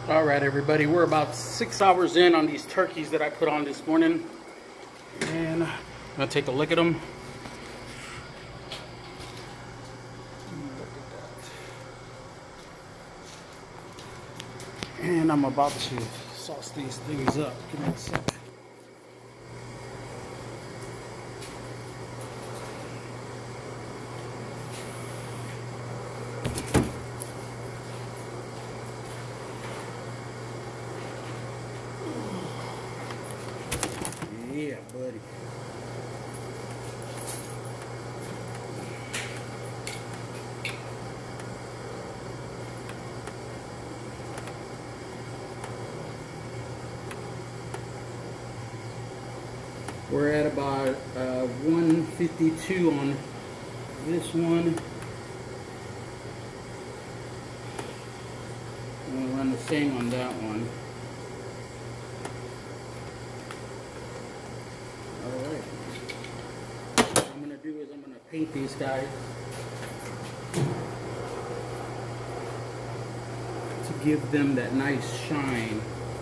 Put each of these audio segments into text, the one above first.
All right, everybody, we're about 6 hours in on these turkeys that I put on this morning, and I'm gonna take a look at them. And I'm about to sauce these things up. Give me a sec. Yeah, buddy. We're at about 152 on this one. I'm going to run the same on that one. Alright. What I'm going to do is I'm going to paint these guys to give them that nice shine.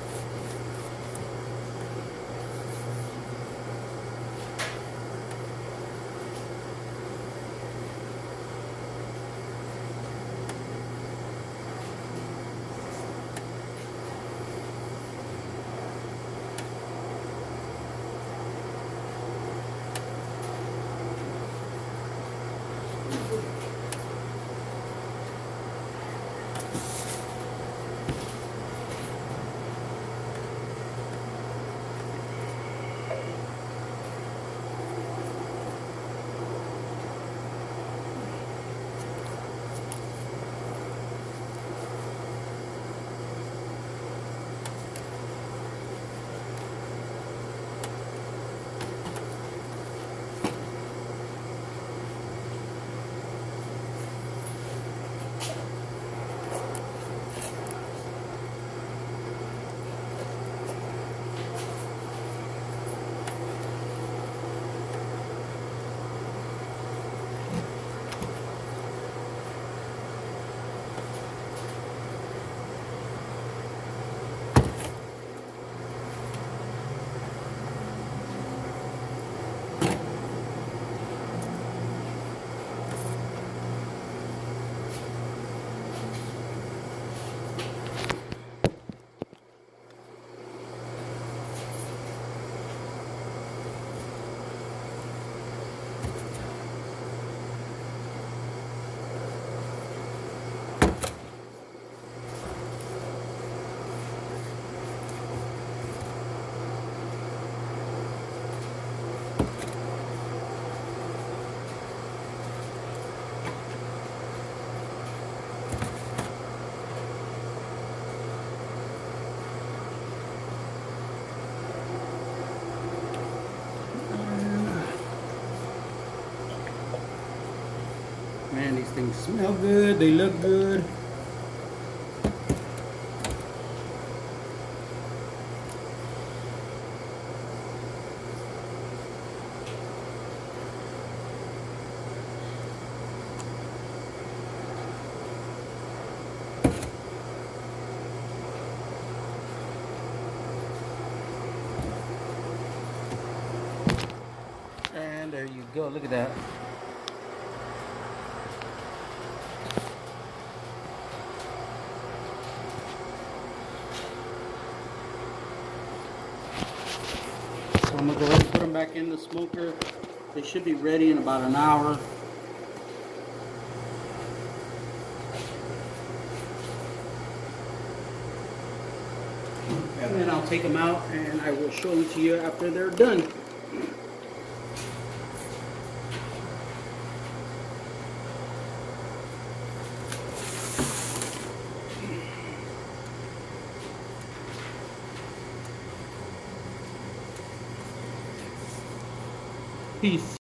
Man, these things smell good, they look good. And there you go, look at that. So I'm going to go ahead and put them back in the smoker. They should be ready in about an hour. And then I'll take them out and I will show them to you after they're done. Peace.